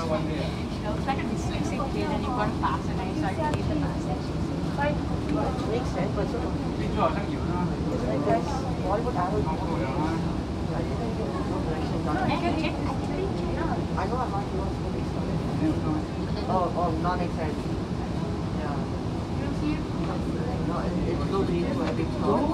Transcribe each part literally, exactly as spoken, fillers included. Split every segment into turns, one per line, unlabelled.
Looks like a dyslexic kid and you've got a pass and I start to read the passage.
Fine. It makes sense, but so it's like this. All what I was doing.
No, I can check.
I know I'm not supposed to be something. Oh, oh, non-excited. Yeah.
You don't see it?
No, it, it's no need to have it stopped.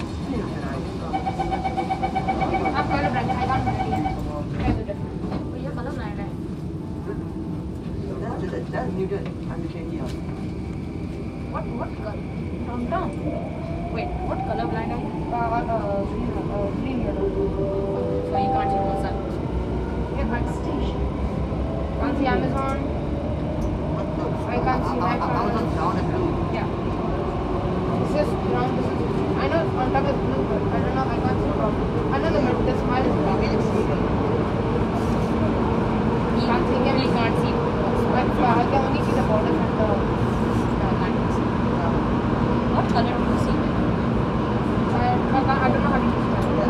I'm colorblind. I can't read it. Here's the difference. Oh, you're colorblind, right?
That's, that's, that's Newton. I'm the same here.
What, what color? From down. Wait, what colorblind are you? Uh, uh, green, uh, green yellow. So you can't see the sun. Yeah, but station. Can't see Amazon. I can't see my phone.
Amazon brown and blue.
Yeah. This is brown, this is blue. I know on top is blue, but I don't know, I can't see the problem. I know the middle, the smile is blue.
We can see it.
You can't see him, you can't see. But uh, I can only see the borders and the uh, lines. What color do you see? I, I, I don't know how to describe it.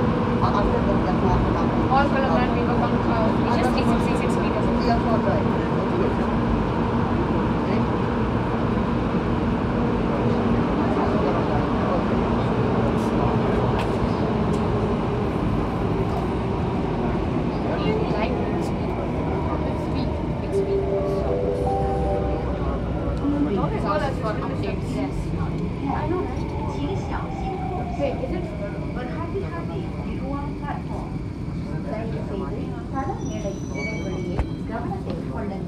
All colorblind people come uh, it's just three sixty-six meters.
Yeah, that's right.
What do you like big speed? Big speed, big speed. So, all that's for updates. Yes.
I know that. 请小心后
Wait, is it?
But happy happy Iruan platform. தயவு செய்து தளம் எடை இடைவெளியை கவனத்தில் கொள்ளுங்கள்